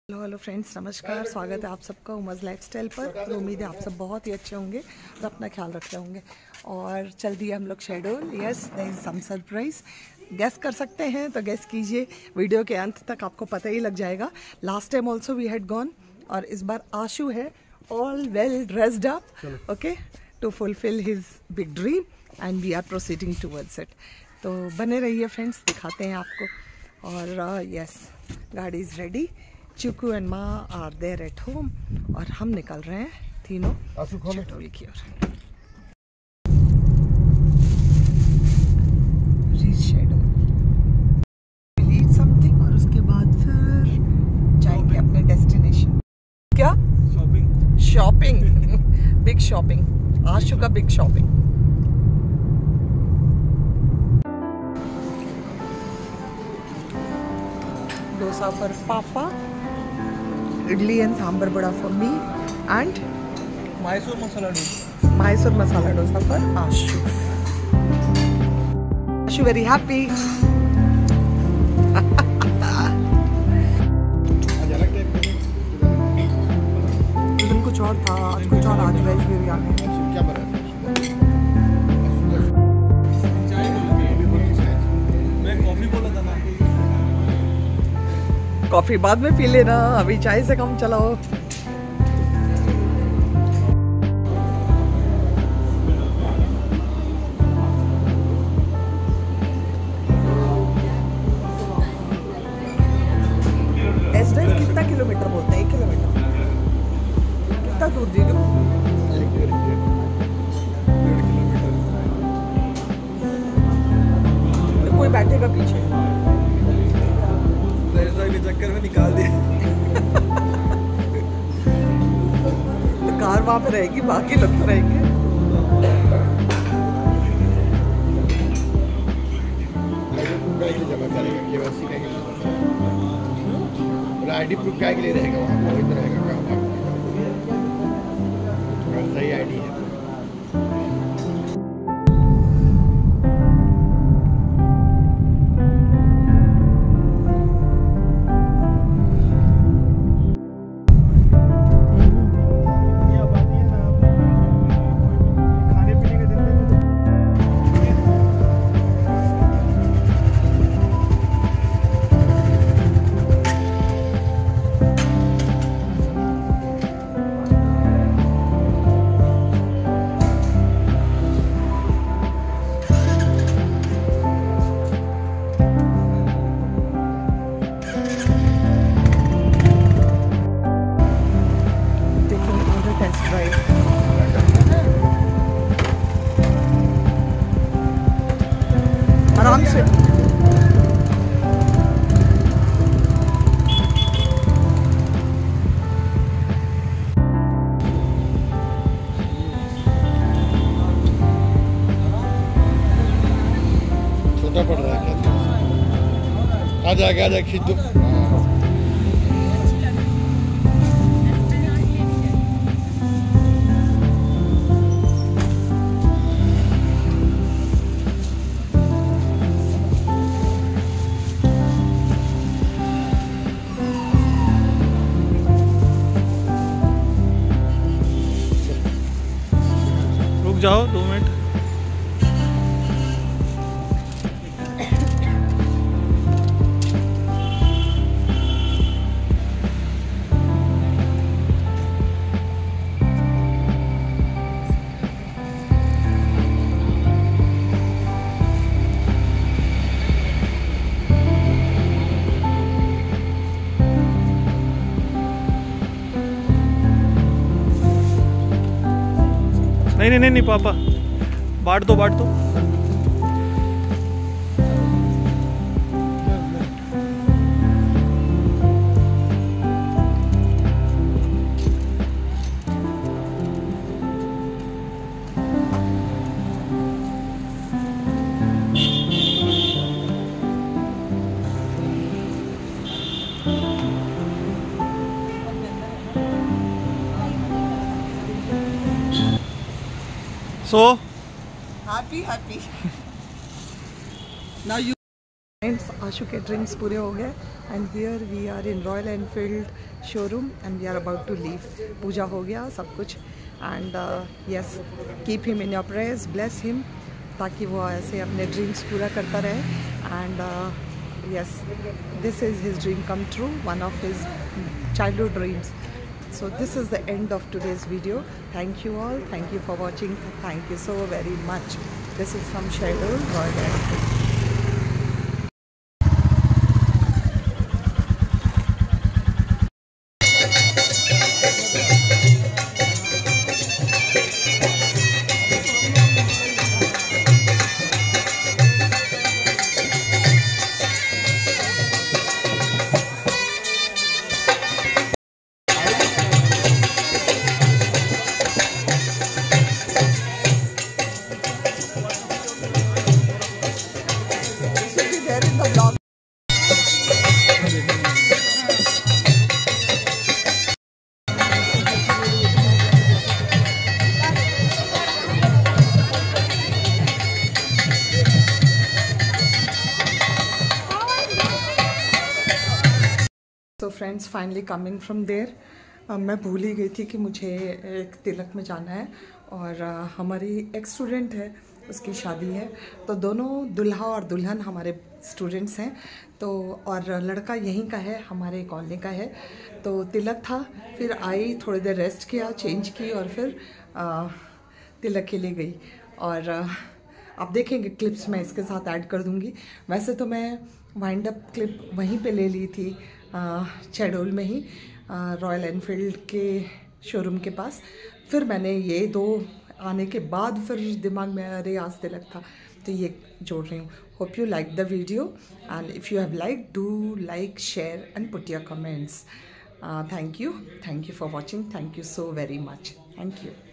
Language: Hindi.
हेलो फ्रेंड्स, नमस्कार। स्वागत है आप सबका उमज़ लाइफस्टाइल पर। तो उम्मीद है आप सब बहुत ही अच्छे होंगे और अपना ख्याल रखते होंगे। और चल दिए हम लोग schedule. Yes, there is some surprise. Guess कर सकते हैं तो गेस कीजिए, वीडियो के अंत तक आपको पता ही लग जाएगा। Last time also we had gone और इस बार आशु है all well dressed up, okay, to fulfil his big dream and we are proceeding towards it. तो बने रहिए फ्रेंड्स, दिखाते हैं आपको। और यस, गाड़ी इज़ रेडी। चिकू एंड माँ आर देयर एट होम और हम निकल रहे हैं तीनों शेड्यूल की ओर। रीड समथिंग और उसके बाद फिर जाएंगे अपने डेस्टिनेशन। क्या? शॉपिंग बिग शॉपिंग, आशु का big shopping. Dosa for papa, idli and sambar bada for me, and Mysore masala dosa for Ashu. Ashu very happy. उस दिन कुछ और था, आज कुछ और, आज वेज बिरयानी। मैं कॉफी बोला था ना। कॉफी बाद में पी लेना, अभी चाय से काम चलाओ। टेस्ट ड्राइव कितना किलोमीटर बोलते हैं? 1 किलोमीटर? कितना दूर जी? 1.5 किलोमीटर। कोई बैठेगा पीछे? के चक्कर में निकाल दिया। तो कार वहां पे रहेगी, बाकी लोग तो रहेंगे। आईडी प्रूफ क्या के लिए रहेगा वहाँ पर? इधर रहेगा काम, थोड़ा सही आईडी है। आराम से। छोटा पड़ रहा है क्या? आ जाएगा खींच दो। जाओ 2 मिनट। नहीं पापा, बांट दो। So happy now you friends। आशु के ड्रिंक्स पूरे हो गए and here we are in Royal Enfield showroom and we are about to leave. पूजा हो गया सब कुछ and yes, keep him in your prayers, bless him, ताकि वो ऐसे अपने ड्रीम्स पूरा करता रहे। And yes, this is his dream come true, one of his childhood dreams. So this is the end of today's video. Thank you all. Thank you for watching. Thank you so very much. This is from Sherdul, Royal Enfield. तो friends, finally coming from there, मैं भूल ही गई थी कि मुझे एक तिलक में जाना है और हमारी एक स्टूडेंट है, उसकी शादी है। तो दोनों दुल्हा और दुल्हन हमारे स्टूडेंट्स हैं, तो और लड़का यहीं का है, हमारे कॉलोनी का है। तो तिलक था, फिर आई, थोड़ी देर रेस्ट किया, चेंज की और फिर तिलक के लिए गई। और आप देखेंगे क्लिप्स मैं इसके साथ ऐड कर दूंगी। वैसे तो मैं वाइंड अप क्लिप वहीं पे ले ली थी, शहडोल में ही, रॉयल एनफील्ड के शोरूम के पास। फिर मैंने ये दो आने के बाद फिर दिमाग में अरे आज तिलक था, तो ये जोड़ रही हूँ। Hope you like the video and if you have like, do like, share and put your comments. Thank you for watching. Thank you so very much. Thank you.